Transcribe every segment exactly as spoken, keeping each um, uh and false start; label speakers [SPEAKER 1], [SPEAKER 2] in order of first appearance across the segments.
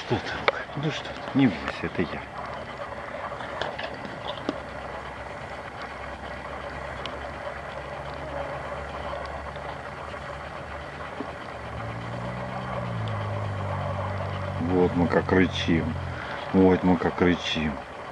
[SPEAKER 1] Что ты? Ну что ты? Не бойся, это я. Вот мы как рычим. Вот мы как рычим.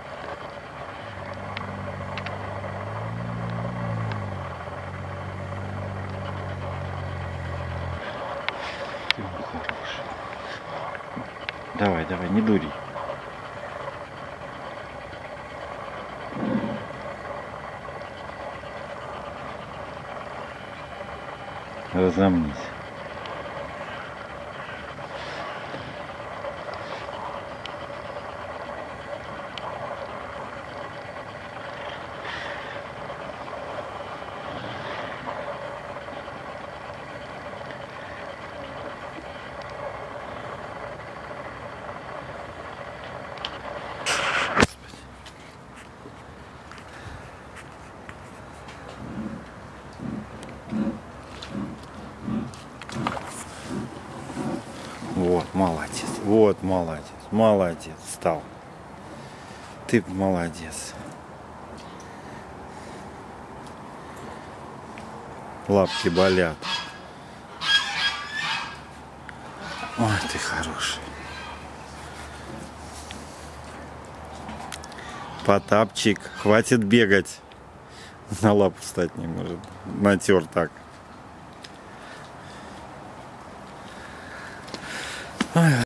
[SPEAKER 1] Ты хороший. Давай, давай, не дури. Разомнись. Вот, молодец, вот, молодец, молодец, стал. Ты молодец. Лапки болят. Ой, ты хороший. Потапчик, хватит бегать. На лапу встать не может. Натер так.